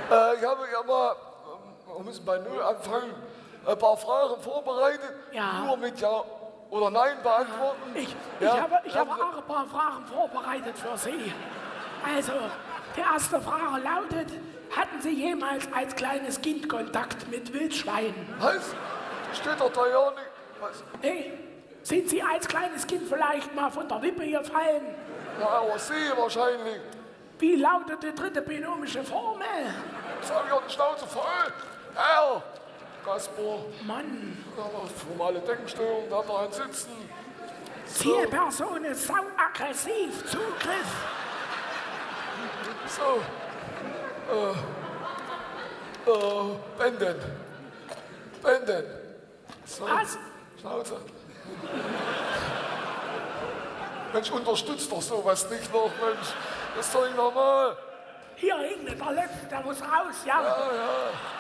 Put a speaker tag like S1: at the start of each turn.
S1: Ich habe ja mal, wir müssen bei Null anfangen, ein paar Fragen vorbereitet.
S2: Ja.
S1: Nur mit Ja oder Nein beantworten.
S2: Ich
S1: Ja,
S2: habe auch ein paar Fragen vorbereitet für Sie. Also, die erste Frage lautet, hatten Sie jemals als kleines Kind Kontakt mit Wildschweinen?
S1: Was? Steht doch da ja nicht. Was?
S2: Nee? Sind Sie als kleines Kind vielleicht mal von der Wippe gefallen?
S1: Ja, aber Sie wahrscheinlich.
S2: Wie lautet die dritte binomische Formel?
S1: Das habe ich auch die Schnauze voll. Herr Kasper.
S2: Mann,
S1: Ja, formale Denkstörung, da hat er einen sitzen.
S2: Zielperson ist sauaggressiv, Zugriff.
S1: So. Wenden. Wenden. So.
S2: Was?
S1: Schnauze. Mensch, unterstützt doch sowas nicht noch, Mensch. Das ist doch nicht normal.
S2: Hier hinten, der Letzte, der muss raus, ja?
S1: Ja, ja.